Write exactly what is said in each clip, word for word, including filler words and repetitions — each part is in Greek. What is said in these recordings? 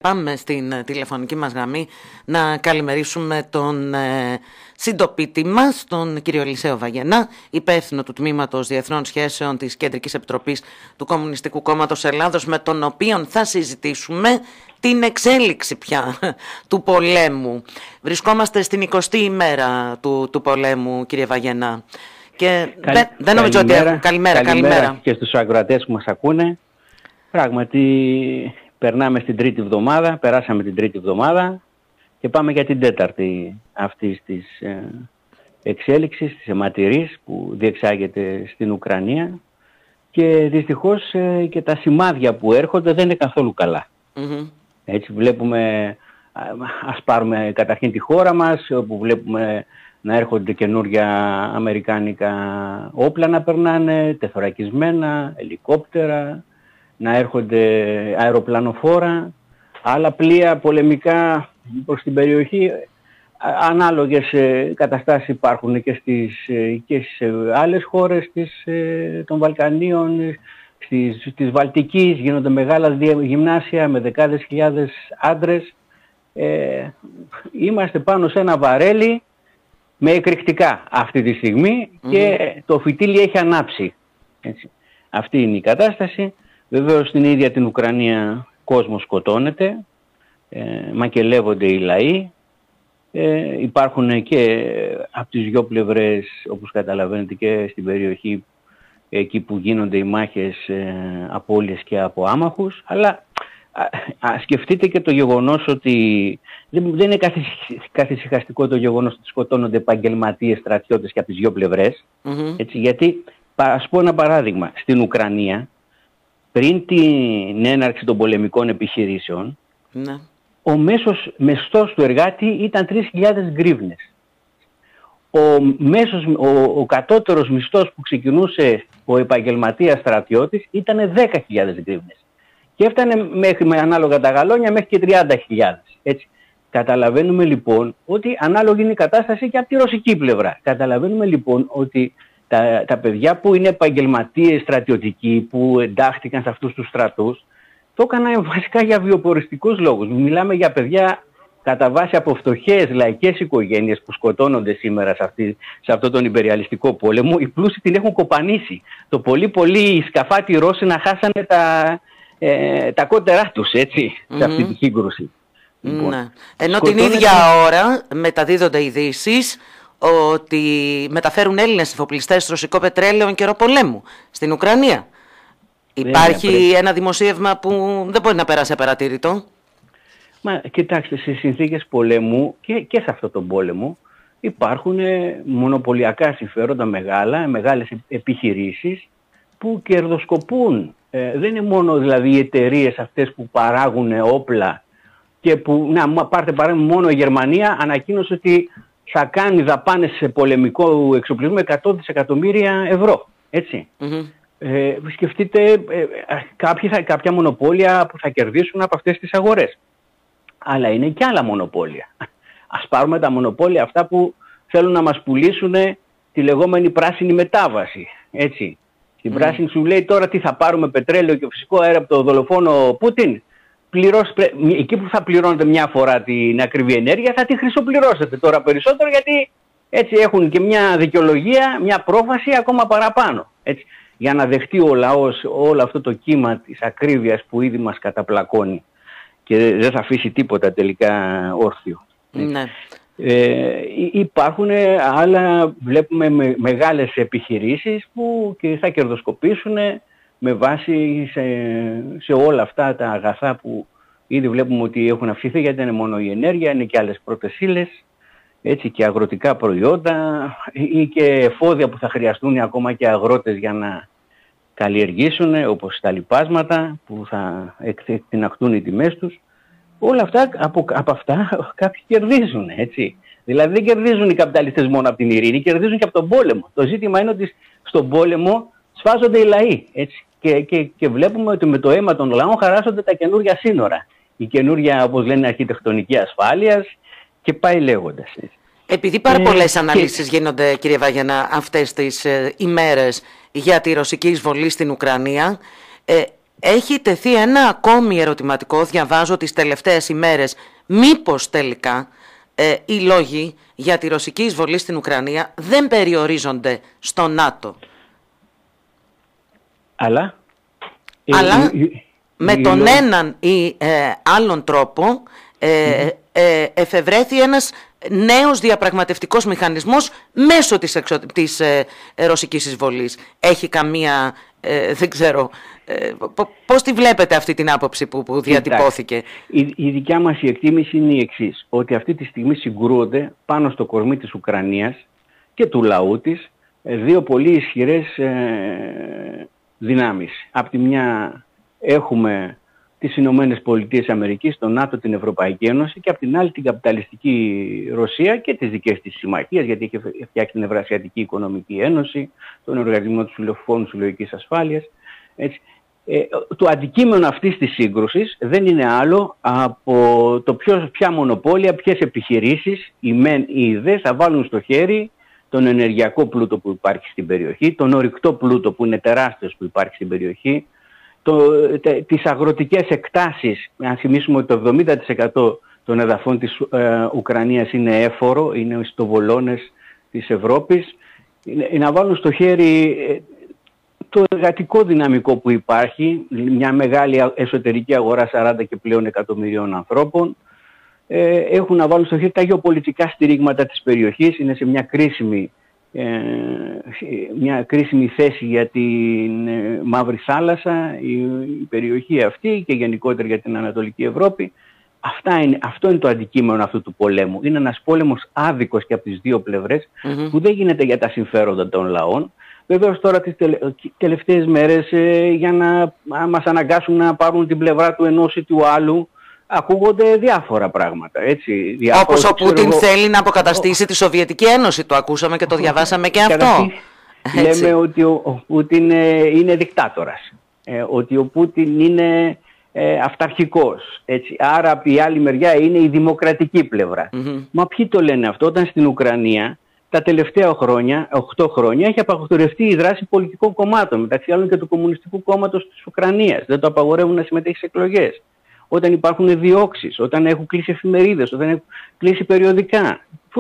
πάμε στην τηλεφωνική μας γραμμή να καλημερίσουμε τον ε, συντοπίτη μας, τον κύριο Ελισαίο Βαγενά, υπεύθυνο του Τμήματος Διεθνών Σχέσεων της Κεντρικής Επιτροπής του Κομμουνιστικού Κόμματος Ελλάδος, με τον οποίο θα συζητήσουμε την εξέλιξη πια του πολέμου. Βρισκόμαστε στην εικοστή ημέρα του, του πολέμου, κύριε Βαγενά. Και Καλ... δεν, δεν νομίζω ότι έχουν... Καλημέρα, καλημέρα, καλημέρα. Και στους ακροατές που μας ακούνε. Πράγματι, περνάμε στην τρίτη εβδομάδα, περάσαμε την τρίτη εβδομάδα και πάμε για την τέταρτη αυτής της ε, εξέλιξης, της αιματηρής που διεξάγεται στην Ουκρανία, και δυστυχώς ε, και τα σημάδια που έρχονται δεν είναι καθόλου καλά. Mm-hmm. Έτσι βλέπουμε, ας πάρουμε καταρχήν τη χώρα μας, όπου βλέπουμε να έρχονται καινούργια αμερικάνικα όπλα να περνάνε, τεθωρακισμένα, ελικόπτερα, να έρχονται αεροπλανοφόρα, άλλα πλοία πολεμικά προς την περιοχή. Ανάλογες καταστάσεις υπάρχουν και στις, και στις άλλες χώρες της, των Βαλκανίων, στις, της Βαλτικής γίνονται μεγάλα γυμνάσια με δεκάδες χιλιάδες άντρες. Ε, είμαστε πάνω σε ένα βαρέλι με εκρηκτικά αυτή τη στιγμή και mm-hmm. το φυτίλι έχει ανάψει. Έτσι. Αυτή είναι η κατάσταση. Βεβαίως στην ίδια την Ουκρανία κόσμος σκοτώνεται, ε, μακελεύονται οι λαοί, ε, υπάρχουν και από τις δυο πλευρές, όπως καταλαβαίνετε, και στην περιοχή εκεί που γίνονται οι μάχες, ε, απώλειες και από άμαχους, αλλά α, α, σκεφτείτε και το γεγονός ότι δεν, δεν είναι καθησυχαστικό το γεγονός ότι σκοτώνονται επαγγελματίες στρατιώτες και από τις δυο πλευρές, mm-hmm. έτσι, γιατί, ας πω ένα παράδειγμα, στην Ουκρανία, πριν την έναρξη των πολεμικών επιχειρήσεων, ναι. ο μέσος μισθός του εργάτη ήταν τρεις χιλιάδες γκρίβνες. Ο, μέσος, ο, ο κατώτερος μισθός που ξεκινούσε ο επαγγελματίας στρατιώτης ήταν δέκα χιλιάδες γκρίβνες. Και έφτανε μέχρι, με ανάλογα τα γαλόνια, μέχρι και τριάντα χιλιάδες. Έτσι. Καταλαβαίνουμε λοιπόν ότι ανάλογη είναι η κατάσταση και από τη ρωσική πλευρά. Καταλαβαίνουμε λοιπόν ότι Τα, τα παιδιά που είναι επαγγελματίες στρατιωτικοί, που εντάχθηκαν σε αυτούς τους στρατούς, το έκαναν βασικά για βιοποριστικούς λόγους. Μιλάμε για παιδιά κατά βάση από φτωχές λαϊκές οικογένειες που σκοτώνονται σήμερα σε, αυτή, σε αυτόν τον υπεριαλιστικό πόλεμο. Οι πλούσιοι την έχουν κοπανίσει. Το πολύ πολύ σκαφάτι Ρώσοι να χάσανε τα, ε, τα κότερά τους, έτσι, mm-hmm. σε αυτή τη σύγκρουση. Ναι. Λοιπόν, ενώ σκοτώνεται... την ίδια ώρα μεταδίδονται ειδήσεις ότι μεταφέρουν Έλληνες εφοπλιστές ρωσικό πετρέλαιο εν καιρό πολέμου στην Ουκρανία. Υπάρχει yeah, ένα δημοσίευμα που δεν μπορεί να περάσει απαρατήρητο. Μα κοιτάξτε, σε συνθήκες πολέμου και, και σε αυτόν τον πόλεμο υπάρχουν μονοπωλιακά συμφέροντα μεγάλα, μεγάλες επιχειρήσεις που κερδοσκοπούν. Ε, δεν είναι μόνο δηλαδή οι εταιρείες αυτές που παράγουν όπλα και που, να πάρτε παράδειγμα, μόνο η Γερμανία ανακοίνωσε ότι θα κάνει δαπάνες σε πολεμικό εξοπλισμό εκατό δισεκατομμύρια ευρώ. Έτσι. Mm-hmm. Ε, σκεφτείτε ε, κάποιοι θα, κάποια μονοπόλια που θα κερδίσουν από αυτές τις αγορές. Αλλά είναι και άλλα μονοπόλια. Ας πάρουμε τα μονοπόλια αυτά που θέλουν να μας πουλήσουν τη λεγόμενη πράσινη μετάβαση. Έτσι. Στην mm-hmm. πράσινη σου λέει τώρα τι θα πάρουμε, πετρέλαιο και φυσικό αέρα από το δολοφόνο Πούτιν. Πληρώσει, εκεί που θα πληρώνετε μια φορά την ακριβή ενέργεια θα τη χρυσοπληρώσετε τώρα περισσότερο, γιατί έτσι έχουν και μια δικαιολογία, μια πρόφαση ακόμα παραπάνω. Έτσι, για να δεχτεί ο λαός όλο αυτό το κύμα της ακρίβειας που ήδη μας καταπλακώνει και δεν θα αφήσει τίποτα τελικά όρθιο. Ναι. Ε, υπάρχουν άλλα, βλέπουμε με, μεγάλες επιχειρήσεις που και θα κερδοσκοπήσουν με βάση σε, σε όλα αυτά τα αγαθά που ήδη βλέπουμε ότι έχουν αυξηθεί, γιατί δεν είναι μόνο η ενέργεια, είναι και άλλες πρώτες ύλες, έτσι, και αγροτικά προϊόντα ή και εφόδια που θα χρειαστούν ακόμα και αγρότες για να καλλιεργήσουν, όπως τα λιπάσματα που θα εκτιναχτούν οι τιμές τους. Όλα αυτά, από, από αυτά κάποιοι κερδίζουν, έτσι. Δηλαδή δεν κερδίζουν οι καπιταλιστές μόνο από την ειρήνη, κερδίζουν και από τον πόλεμο. Το ζήτημα είναι ότι στον πόλεμο σφάζονται οι λαοί, έτσι. Και, και, και βλέπουμε ότι με το αίμα των λαών χαράσσονται τα καινούργια σύνορα. Η καινούργια, όπως λένε, αρχιτεκτονική ασφάλειας και πάει λέγοντας. Επειδή πάρα ε, πολλές αναλύσεις και... γίνονται, κύριε Βαγενά, αυτές τις ε, ημέρες για τη ρωσική εισβολή στην Ουκρανία, ε, έχει τεθεί ένα ακόμη ερωτηματικό, διαβάζω τις τελευταίες ημέρες, μήπως τελικά ε, οι λόγοι για τη ρωσική εισβολή στην Ουκρανία δεν περιορίζονται στο ΝΑΤΟ. Αλλά, Αλλά η, η, με η, τον η, έναν ή ε, άλλον τρόπο ε, ε, εφευρέθη ένας νέος διαπραγματευτικός μηχανισμός μέσω της, εξω... της ε, ε, ρωσικής εισβολής. Έχει καμία, ε, δεν ξέρω, ε, πώς τη βλέπετε αυτή την άποψη που, που διατυπώθηκε? Η, η δικιά μας η εκτίμηση είναι η εξής, ότι αυτή τη στιγμή συγκρούονται πάνω στο κορμί της Ουκρανίας και του λαού της δύο πολύ ισχυρές ε, δυνάμεις. Απ' τη μια έχουμε τις Ηνωμένες Πολιτείες Αμερικής, τον ΝΑΤΟ, την Ευρωπαϊκή Ένωση, και απ' την άλλη την καπιταλιστική Ρωσία και τις δικές της συμμαχίες, γιατί έχει φτιάξει την Ευρασιατική Οικονομική Ένωση, τον Οργανισμό του Φόρου Συλλογικής Ασφάλειας. Έτσι. Ε, το αντικείμενο αυτής της σύγκρουσης δεν είναι άλλο από το ποιος, ποια μονοπόλια, ποιες επιχειρήσεις οι μεν ή οι δε θα βάλουν στο χέρι τον ενεργειακό πλούτο που υπάρχει στην περιοχή, τον ορυκτό πλούτο που είναι τεράστιος που υπάρχει στην περιοχή, το, τε, τις αγροτικές εκτάσεις. Αν θυμίσουμε ότι το εβδομήντα τοις εκατό των εδαφών της ε, Ουκρανίας είναι έφορο, είναι ιστοβολώνες της Ευρώπης, ε, να βάλουν στο χέρι ε, το εργατικό δυναμικό που υπάρχει, μια μεγάλη εσωτερική αγορά σαράντα και πλέον εκατομμυρίων ανθρώπων, ε, έχουν να βάλουν στο χέρι τα γεωπολιτικά στηρίγματα της περιοχής, είναι σε μια κρίσιμη, ε, μια κρίσιμη θέση για την ε, Μαύρη Θάλασσα, η, η περιοχή αυτή, και γενικότερα για την Ανατολική Ευρώπη. Αυτά είναι, αυτό είναι το αντικείμενο αυτού του πολέμου. Είναι ένας πόλεμος άδικος και από τις δύο πλευρές, mm-hmm. που δεν γίνεται για τα συμφέροντα των λαών. Βεβαίως τώρα τις τελε, τελευταίες μέρες ε, για να μας αναγκάσουν να πάρουν την πλευρά του ενός ή του άλλου, ακούγονται διάφορα πράγματα. Έτσι, διάφορα, όπως ο Πούτιν εγώ... θέλει να αποκαταστήσει ο... τη Σοβιετική Ένωση. Το ακούσαμε και το διαβάσαμε και αυτό. Λέμε ότι ο, ο Πούτιν ε, είναι δικτάτορας. Ε, ότι ο Πούτιν είναι ε, αυταρχικός. Έτσι. Άρα από η άλλη μεριά είναι η δημοκρατική πλευρά. Mm-hmm. Μα ποιοι το λένε αυτό? Όταν στην Ουκρανία τα τελευταία χρόνια, οκτώ χρόνια, έχει απαγορευτεί η δράση πολιτικών κομμάτων, μεταξύ άλλων και του Κομμουνιστικού Κόμματος της Ουκρανίας. Δεν το απαγορεύουν να συμμετέχει σε εκλογές. Όταν υπάρχουν διώξεις, όταν έχουν κλείσει εφημερίδες, όταν έχουν κλείσει περιοδικά.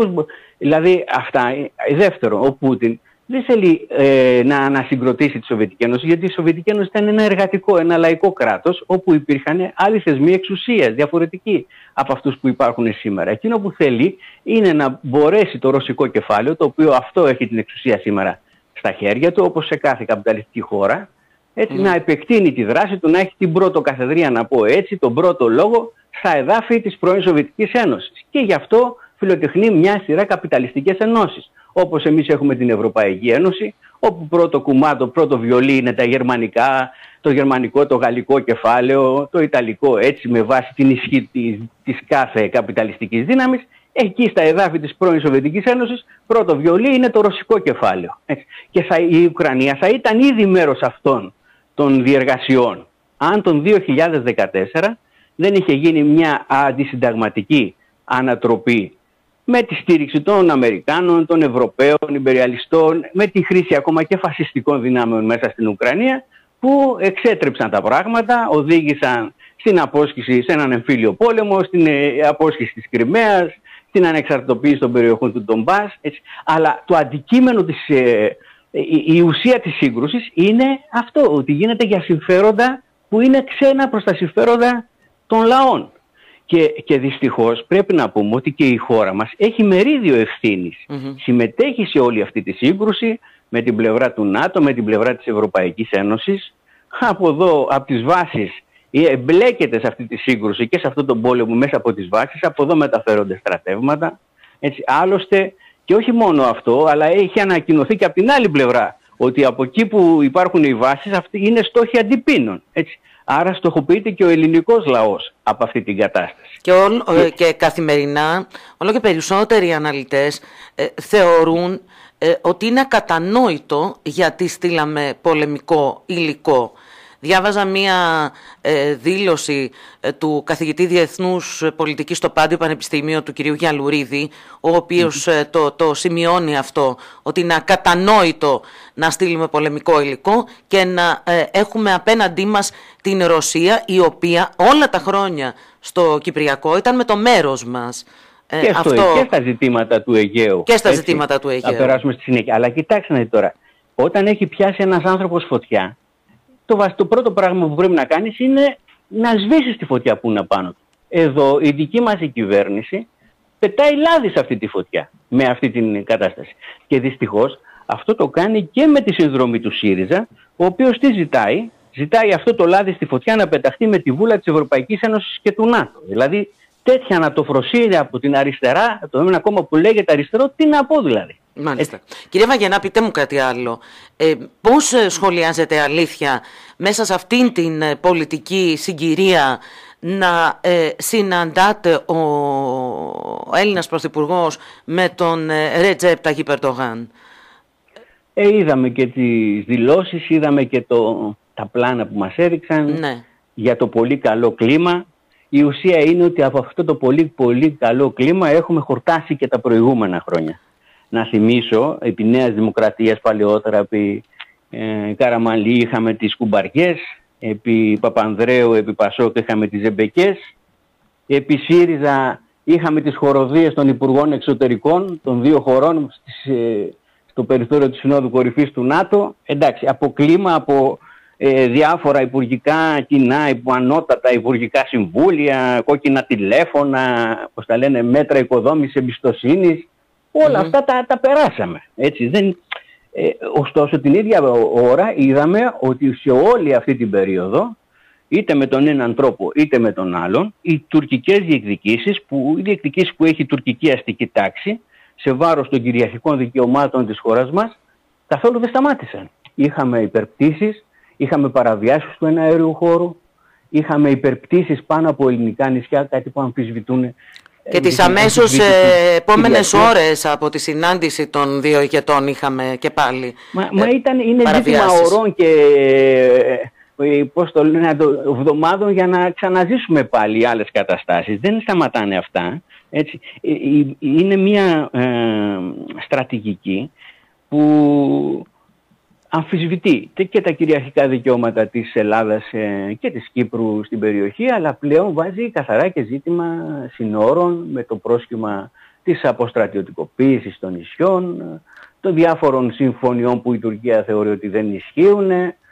Δηλαδή αυτά. Δεύτερο, ο Πούτιν δεν θέλει ε, να ανασυγκροτήσει τη Σοβιετική Ένωση, γιατί η Σοβιετική Ένωση ήταν ένα εργατικό, ένα λαϊκό κράτος, όπου υπήρχαν άλλοι θεσμοί εξουσίας, διαφορετικοί από αυτούς που υπάρχουν σήμερα. Εκείνο που θέλει είναι να μπορέσει το ρωσικό κεφάλαιο, το οποίο αυτό έχει την εξουσία σήμερα στα χέρια του, όπως σε κάθε καπιταλιστική χώρα, έτσι, mm. να επεκτείνει τη δράση του, να έχει την πρώτο καθεδρία, να πω έτσι, τον πρώτο λόγο στα εδάφη της πρώην Σοβιετικής Ένωσης. Και γι' αυτό φιλοτεχνεί μια σειρά καπιταλιστικές ενώσεις. Όπως εμείς έχουμε την Ευρωπαϊκή Ένωση, όπου πρώτο κουμάτο, πρώτο βιολί είναι τα γερμανικά, το γερμανικό, το γαλλικό κεφάλαιο, το ιταλικό, έτσι με βάση την ισχύ της, της κάθε καπιταλιστικής δύναμης. Εκεί στα εδάφη της πρώην Σοβιετικής Ένωσης, πρώτο βιολί είναι το ρωσικό κεφάλαιο. Έτσι. Και θα, η Ουκρανία θα ήταν ήδη μέρος αυτών των διεργασιών, αν τον δύο χιλιάδες δεκατέσσερα δεν είχε γίνει μια αντισυνταγματική ανατροπή με τη στήριξη των Αμερικάνων, των Ευρωπαίων, υπεριαλιστών, με τη χρήση ακόμα και φασιστικών δυνάμεων μέσα στην Ουκρανία, που εξέτρεψαν τα πράγματα, οδήγησαν στην απόσχηση, σε έναν εμφύλιο πόλεμο, στην απόσχηση της Κριμαίας, στην ανεξαρτητοποίηση των περιοχών του Ντομπάς. Έτσι. Αλλά το αντικείμενο της, ε, η, η ουσία της σύγκρουσης είναι αυτό, ότι γίνεται για συμφέροντα που είναι ξένα προς τα συμφέροντα των λαών. Και, και δυστυχώς πρέπει να πούμε ότι και η χώρα μας έχει μερίδιο ευθύνης. Mm-hmm. Συμμετέχει σε όλη αυτή τη σύγκρουση με την πλευρά του ΝΑΤΟ, με την πλευρά της Ευρωπαϊκής Ένωσης. Από εδώ, από τις βάσεις, εμπλέκεται σε αυτή τη σύγκρουση και σε αυτόν τον πόλεμο μέσα από τις βάσεις. Από εδώ μεταφέρονται στρατεύματα. Έτσι, άλλωστε, και όχι μόνο αυτό, αλλά έχει ανακοινωθεί και από την άλλη πλευρά ότι από εκεί που υπάρχουν οι βάσεις, αυτοί είναι στόχοι αντιπίνων. Έτσι. Άρα στοχοποιείται και ο ελληνικός λαός από αυτή την κατάσταση. Και, ό, και... και καθημερινά όλο και περισσότεροι αναλυτές ε, θεωρούν ε, ότι είναι ακατανόητο γιατί στείλαμε πολεμικό υλικό Διάβαζα μία ε, δήλωση ε, του καθηγητή Διεθνούς Πολιτικής στο Πάντιο Πανεπιστήμιο του κυρίου Γιαλουρίδη, ο οποίος ε, το, το σημειώνει αυτό, ότι είναι ακατανόητο να στείλουμε πολεμικό υλικό και να ε, έχουμε απέναντί μας την Ρωσία, η οποία όλα τα χρόνια στο Κυπριακό ήταν με το μέρος μας. Ε, και, αυτό, αυτό... και στα ζητήματα του Αιγαίου. Και στα έτσι, ζητήματα του Αιγαίου. Θα περάσουμε στη συνέχεια. Αλλά κοιτάξτε να δείτε τώρα. Όταν έχει πιάσει ένας άνθρωπος φωτιά, το, το πρώτο πράγμα που πρέπει να κάνεις είναι να σβήσεις τη φωτιά που είναι απάνω του. Εδώ η δική μας η κυβέρνηση πετάει λάδι σε αυτή τη φωτιά με αυτή την κατάσταση. Και δυστυχώς αυτό το κάνει και με τη συνδρομή του ΣΥΡΙΖΑ, ο οποίος τι ζητάει? Ζητάει αυτό το λάδι στη φωτιά να πεταχτεί με τη βούλα της Ευρωπαϊκής Ένωσης και του ΝΑΤΟ. Δηλαδή τέτοια ανατοφροσύνη από την αριστερά, το ένα κόμμα που λέγεται αριστερό, τι να πω δηλαδή. Μάλιστα. Έτσι. Κύριε Βαγγενά, πείτε μου κάτι άλλο. Ε, πώς σχολιάζεται αλήθεια μέσα σε αυτήν την ε, πολιτική συγκυρία να ε, συναντάτε ο, ο Έλληνας Πρωθυπουργός με τον ε, Ρετζέπ Ταγιπ Ερντογάν? Ε, είδαμε και τις δηλώσεις, είδαμε και το, τα πλάνα που μας έδειξαν, ναι, για το πολύ καλό κλίμα. Η ουσία είναι ότι από αυτό το πολύ πολύ καλό κλίμα έχουμε χορτάσει και τα προηγούμενα χρόνια. Να θυμίσω, επί Νέας Δημοκρατίας παλαιότερα, επί ε, Καραμανλή είχαμε τις κουμπαριές, επί Παπανδρέου, επί Πασόκ είχαμε τις ζεμπεκές, επί ΣΥΡΙΖΑ είχαμε τις χοροδίες των Υπουργών Εξωτερικών των δύο χωρών στις, ε, στο περιθώριο της Συνόδου Κορυφής του ΝΑΤΟ. Εντάξει, από κλίμα, από ε, διάφορα υπουργικά κοινά, ανώτατα υπουργικά συμβούλια, κόκκινα τηλέφωνα, πώς τα λένε, μέτρα οικοδόμησης εμπιστοσύνης. Όλα mm-hmm. αυτά τα, τα περάσαμε. Έτσι, δεν, ε, ωστόσο την ίδια ώρα είδαμε ότι σε όλη αυτή την περίοδο, είτε με τον έναν τρόπο είτε με τον άλλον, οι τουρκικές διεκδικήσεις, που, οι διεκδικήσεις που έχει η τουρκική αστική τάξη σε βάρος των κυριαρχικών δικαιωμάτων της χώρας μας, καθόλου δεν σταμάτησαν. Είχαμε υπερπτήσεις, είχαμε παραβιάσεις του εναέριου χώρου, είχαμε υπερπτήσεις πάνω από ελληνικά νησιά, κάτι που αμφισβητούν. Και τις αμέσως ε, επόμενες ώρες από τη συνάντηση των δύο ηγετών είχαμε και πάλι Μα, ε, μα ήταν, είναι ζήτημα ωρών και ε, πώς το λένε, εβδομάδων για να ξαναζήσουμε πάλι άλλες καταστάσεις. Δεν σταματάνε αυτά. Έτσι. Ε, ε, είναι μια ε, στρατηγική που αμφισβητεί και τα κυριαρχικά δικαιώματα της Ελλάδας και της Κύπρου στην περιοχή, αλλά πλέον βάζει καθαρά και ζήτημα συνόρων με το πρόσχημα της αποστρατιωτικοποίησης των νησιών, των διάφορων συμφωνιών που η Τουρκία θεωρεί ότι δεν ισχύουν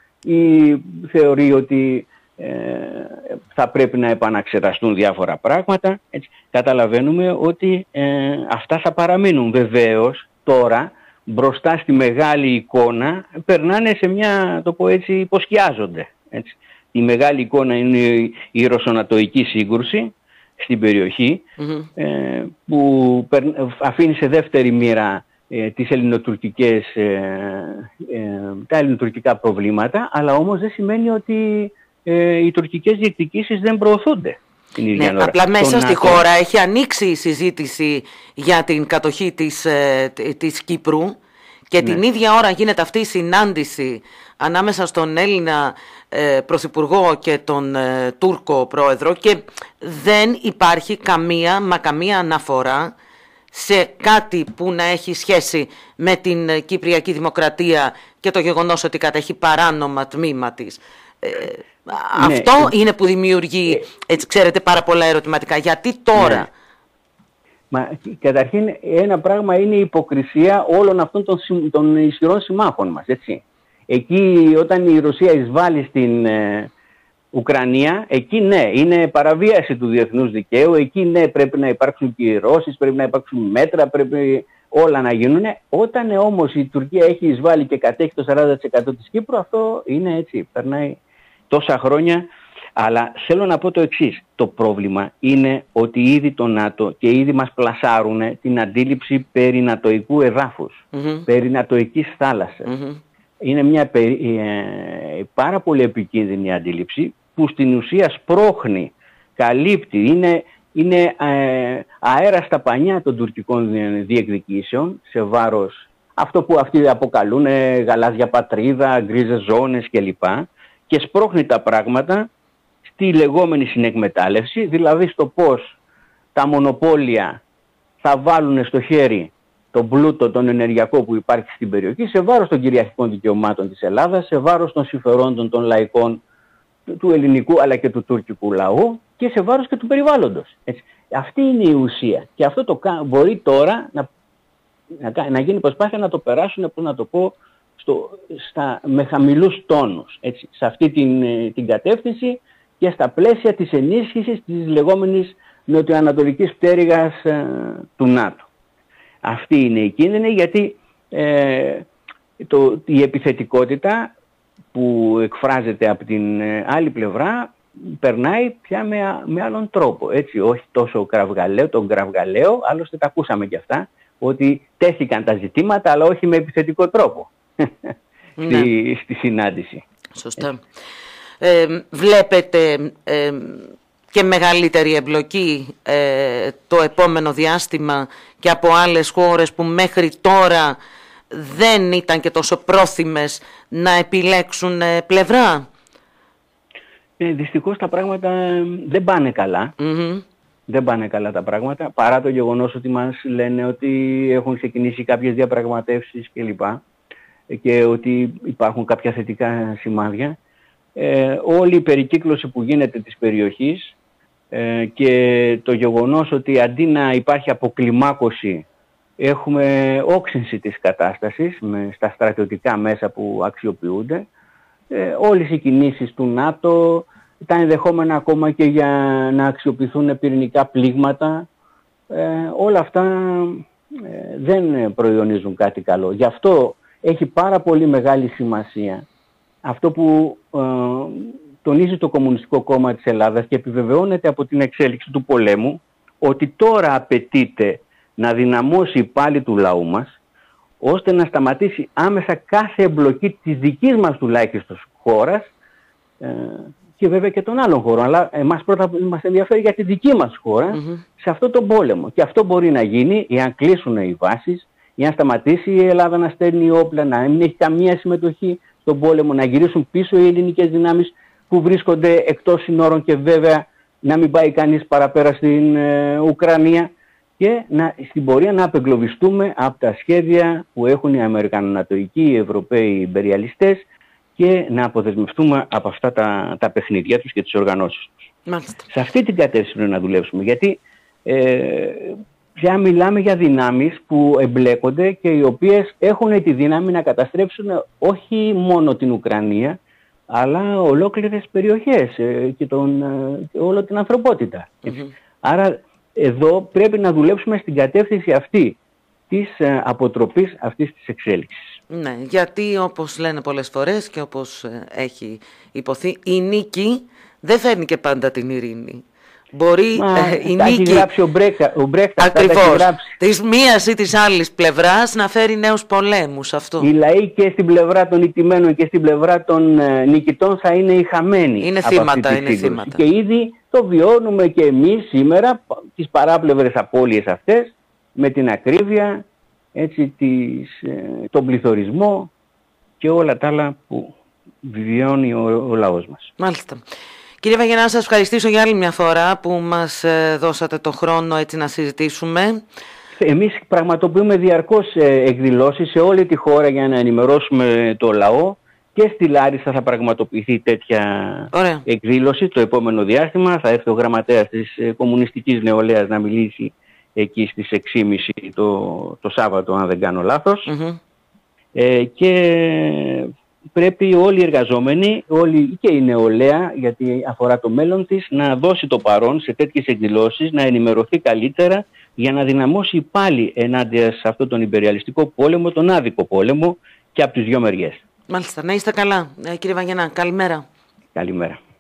ή θεωρεί ότι ε, θα πρέπει να επαναξεταστούν διάφορα πράγματα. Έτσι, καταλαβαίνουμε ότι ε, αυτά θα παραμείνουν. Βεβαίως τώρα μπροστά στη μεγάλη εικόνα περνάνε σε μια, το πω έτσι, υποσκιάζονται. Έτσι. Η μεγάλη εικόνα είναι η, η ρωσονατοϊκή σύγκρουση στην περιοχή, mm-hmm. ε, που περ, αφήνει σε δεύτερη μοίρα ε, τις ελληνοτουρκικές, ε, ε, τα ελληνοτουρκικά προβλήματα, αλλά όμως δεν σημαίνει ότι ε, οι τουρκικές διεκδικήσεις δεν προωθούνται. Ναι, απλά μέσα στη χώρα έχει ανοίξει η συζήτηση για την κατοχή της, ε, της Κύπρου και ναι. την ίδια ώρα γίνεται αυτή η συνάντηση ανάμεσα στον Έλληνα ε, Πρωθυπουργό και τον ε, Τούρκο Πρόεδρο και δεν υπάρχει καμία μα καμία αναφορά σε κάτι που να έχει σχέση με την Κυπριακή Δημοκρατία και το γεγονός ότι κατέχει παράνομα τμήμα της. Ε, ναι. Αυτό είναι που δημιουργεί, έτσι ξέρετε, πάρα πολλά ερωτηματικά. Γιατί τώρα? Ναι. Μα καταρχήν ένα πράγμα είναι η υποκρισία όλων αυτών των, των ισχυρών συμμάχων μας, έτσι. Εκεί όταν η Ρωσία εισβάλλει στην ε, Ουκρανία, εκεί ναι, είναι παραβίαση του διεθνούς δικαίου, εκεί ναι πρέπει να υπάρξουν κυρώσεις, πρέπει να υπάρξουν μέτρα, πρέπει όλα να γίνουν. Όταν όμως η Τουρκία έχει εισβάλει και κατέχει το σαράντα τοις εκατό της Κύπρου, αυτό είναι έτσι, περνάει τόσα χρόνια. Αλλά θέλω να πω το εξής. Το πρόβλημα είναι ότι ήδη το ΝΑΤΟ και ήδη μας πλασάρουν την αντίληψη περί νατοϊκού εδάφους, mm-hmm. περί νατοϊκής θάλασσας. Mm-hmm. Είναι μια περί, ε, πάρα πολύ επικίνδυνη αντίληψη που στην ουσία σπρώχνει, καλύπτει, είναι, είναι ε, αέρα στα πανιά των τουρκικών διεκδικήσεων σε βάρος αυτό που αυτοί αποκαλούν γαλάζια πατρίδα, γκρίζες ζώνες κλπ. και σπρώχνει τα πράγματα στη λεγόμενη συνεκμετάλλευση, δηλαδή στο πώς τα μονοπόλια θα βάλουν στο χέρι τον πλούτο, τον ενεργειακό που υπάρχει στην περιοχή, σε βάρος των κυριαρχικών δικαιωμάτων της Ελλάδας, σε βάρος των συμφερόντων των λαϊκών του ελληνικού αλλά και του τουρκικού λαού και σε βάρος και του περιβάλλοντος. Έτσι. Αυτή είναι η ουσία. Και αυτό το μπορεί τώρα να, να, να γίνει προσπάθεια να το περάσουν, πώς να το πω, στο, στα, με χαμηλούς τόνους. Έτσι, σε αυτή την, την κατεύθυνση και στα πλαίσια της ενίσχυσης της λεγόμενης νοτιοανατολικής πτέρυγας ε, του ΝΑΤΟ. Αυτή είναι η κίνδυνη, γιατί ε, το, η επιθετικότητα που εκφράζεται από την άλλη πλευρά περνάει πια με, με άλλον τρόπο. Έτσι, όχι τόσο κραυγαλαίο, τον κραυγαλαίο, άλλωστε τα ακούσαμε κι αυτά, ότι τέθηκαν τα ζητήματα, αλλά όχι με επιθετικό τρόπο ναι. στη, στη συνάντηση. Σωστά. Ε, βλέπετε ε, και μεγαλύτερη εμπλοκή ε, το επόμενο διάστημα και από άλλες χώρες που μέχρι τώρα δεν ήταν και τόσο πρόθυμες να επιλέξουν ε, πλευρά. Ε, δυστυχώς τα πράγματα δεν πάνε καλά. Mm-hmm. Δεν πάνε καλά τα πράγματα, παρά το γεγονός ότι μας λένε ότι έχουν ξεκινήσει κάποιες διαπραγματεύσεις κλπ. Και ότι υπάρχουν κάποια θετικά σημάδια. Ε, όλη η περικύκλωση που γίνεται της περιοχής ε, και το γεγονός ότι αντί να υπάρχει αποκλιμάκωση έχουμε όξυνση της κατάστασης με, στα στρατιωτικά μέσα που αξιοποιούνται, ε, όλες οι κινήσεις του ΝΑΤΟ, τα ενδεχόμενα ακόμα και για να αξιοποιηθούν πυρηνικά πλήγματα, ε, όλα αυτά ε, δεν προϊονίζουν κάτι καλό. Γι' αυτό έχει πάρα πολύ μεγάλη σημασία αυτό που ε, τονίζει το Κομμουνιστικό Κόμμα της Ελλάδας και επιβεβαιώνεται από την εξέλιξη του πολέμου, ότι τώρα απαιτείται να δυναμώσει πάλι του λαού μας, ώστε να σταματήσει άμεσα κάθε εμπλοκή της δικής μας τουλάχιστον χώρας ε, και βέβαια και των άλλων χωρών. Αλλά εμάς πρώτα μας ενδιαφέρει για τη δική μας χώρα mm-hmm. σε αυτό τον πόλεμο. Και αυτό μπορεί να γίνει εάν κλείσουν οι βάσεις, εάν σταματήσει η Ελλάδα να στέλνει όπλα, να μην έχει καμία συμμετοχή στον πόλεμο, να γυρίσουν πίσω οι ελληνικές δυνάμεις που βρίσκονται εκτός συνόρων και βέβαια να μην πάει κανείς παραπέρα στην ε, Ουκρανία και να, στην πορεία να απεγκλωβιστούμε από τα σχέδια που έχουν οι Αμερικανονατοικοί, οι Ευρωπαίοι ιμπεριαλιστές και να αποδεσμευτούμε από αυτά τα, τα παιχνίδια τους και τις οργανώσεις τους. Μάλιστα. Σε αυτή την κατεύθυνση πρέπει να δουλέψουμε, γιατί ε, πια μιλάμε για δυνάμεις που εμπλέκονται και οι οποίες έχουν τη δύναμη να καταστρέψουν όχι μόνο την Ουκρανία, αλλά ολόκληρες περιοχές ε, και, τον, ε, και όλη την ανθρωπότητα. Mm-hmm. Άρα εδώ πρέπει να δουλέψουμε στην κατεύθυνση αυτή της ε, αποτροπής αυτής της εξέλιξης. Ναι, γιατί όπως λένε πολλές φορές και όπως ε, έχει υποθεί, η νίκη δεν φέρνει και πάντα την ειρήνη. Μπορεί Μα, ε, η τα νίκη έχει γράψει ο Μπρέχτα, ο Μπρέχτα, ακριβώς, της μίας ή της άλλης πλευράς να φέρει νέους πολέμους. Αυτό. Οι λαοί και στην πλευρά των ηττημένων και στην πλευρά των ε, νικητών θα είναι οι χαμένοι. Είναι θύματα, είναι θύματα. Και ήδη το βιώνουμε και εμείς σήμερα τις παράπλευρες απώλειες αυτές με την ακρίβεια, έτσι, τις, ε, τον πληθωρισμό και όλα τα άλλα που βιώνει ο, ο λαός μας. Μάλιστα. Κύριε Βαγενά, σας ευχαριστήσω για άλλη μια φορά που μας δώσατε το χρόνο έτσι να συζητήσουμε. Εμείς πραγματοποιούμε διαρκώς εκδηλώσεις σε όλη τη χώρα για να ενημερώσουμε το λαό και στη Λάρισα θα πραγματοποιηθεί τέτοια Ωραία. εκδήλωση το επόμενο διάστημα. Θα έρθει ο γραμματέας της Κομμουνιστικής Νεολαίας να μιλήσει εκεί στις έξι και μισή το, το Σάββατο, αν δεν κάνω λάθος. Mm-hmm. Ε, και πρέπει όλοι οι εργαζόμενοι, όλοι και η νεολαία, γιατί αφορά το μέλλον της, να δώσει το παρόν σε τέτοιες εκδηλώσεις, να ενημερωθεί καλύτερα για να δυναμώσει πάλι ενάντια σε αυτόν τον υπεριαλιστικό πόλεμο, τον άδικο πόλεμο και από τις δυο μεριές. Μάλιστα. Να είστε καλά. Ε, κύριε Βαγενά, καλημέρα. Καλημέρα.